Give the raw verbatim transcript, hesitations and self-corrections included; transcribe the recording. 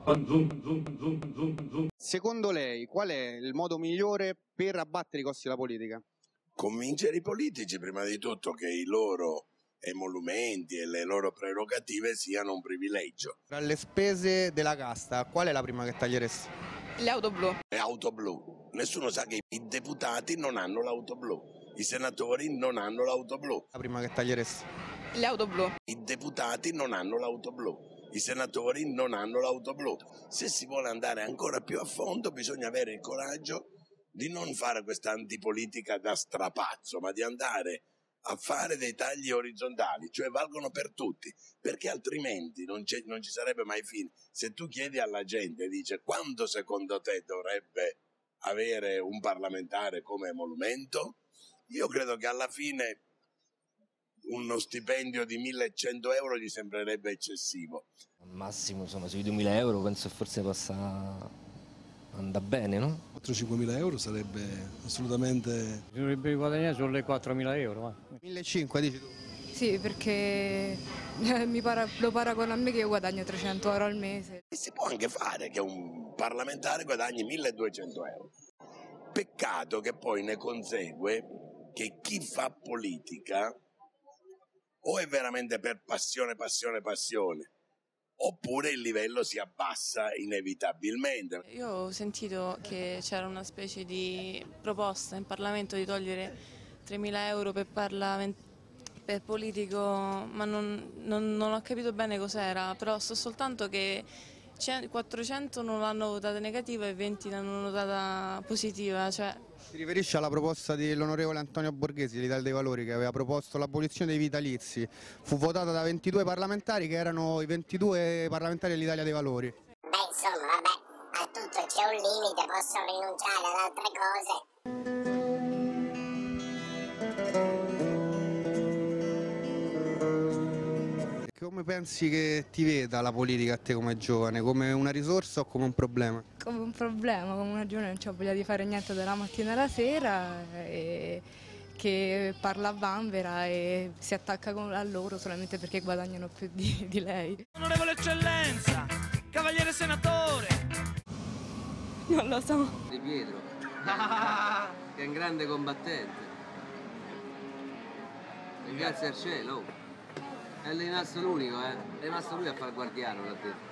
Secondo lei, qual è il modo migliore per abbattere i costi della politica? Convincere i politici, prima di tutto, che i loro emolumenti e le loro prerogative siano un privilegio. Tra le spese della casta, qual è la prima che taglieresti? Le auto blu. Le auto blu. Nessuno sa che i deputati non hanno l'auto blu, i senatori non hanno l'auto blu. La prima che taglieresti? Le auto blu. I deputati non hanno l'auto blu, i senatori non hanno l'auto blu. Se si vuole andare ancora più a fondo bisogna avere il coraggio di non fare questa antipolitica da strapazzo, ma di andare a fare dei tagli orizzontali, cioè valgono per tutti, perché altrimenti non, non ci sarebbe mai fine. Se tu chiedi alla gente, dice: quando secondo te dovrebbe avere un parlamentare come emolumento? Io credo che alla fine uno stipendio di millecento euro gli sembrerebbe eccessivo. Al massimo, insomma, sui duemila euro penso forse possa andare bene, no? quattro-cinquemila euro sarebbe assolutamente... Dovrebbe guadagnare sulle quattromila euro. millecinquecento dici tu? Sì, perché mi para, lo paragona a me che io guadagno trecento euro al mese. E si può anche fare che un parlamentare guadagni milleduecento euro. Peccato che poi ne consegue che chi fa politica o è veramente per passione, passione, passione, oppure il livello si abbassa inevitabilmente. Io ho sentito che c'era una specie di proposta in Parlamento di togliere tremila euro per, per politico, ma non, non, non ho capito bene cos'era, però so soltanto che quattrocento non l'hanno votata negativa e venti l'hanno votata positiva. Cioè... Si riferisce alla proposta dell'onorevole Antonio Borghesi dell'Italia dei Valori, che aveva proposto l'abolizione dei vitalizi. Fu votata da ventidue parlamentari, che erano i ventidue parlamentari dell'Italia dei Valori. Beh, insomma, vabbè, a tutto c'è un limite, possono rinunciare ad altre cose. Come pensi che ti veda la politica a te come giovane? Come una risorsa o come un problema? Come un problema, come una giovane non c'ho voglia di fare niente dalla mattina alla sera, e che parla a vanvera e si attacca a loro solamente perché guadagnano più di, di lei. Onorevole eccellenza, cavaliere senatore. Non lo so. Di Pietro, che è un grande combattente. E grazie al cielo. È rimasto l'unico, eh? È rimasto lui a fare il guardiano, l'ha detto.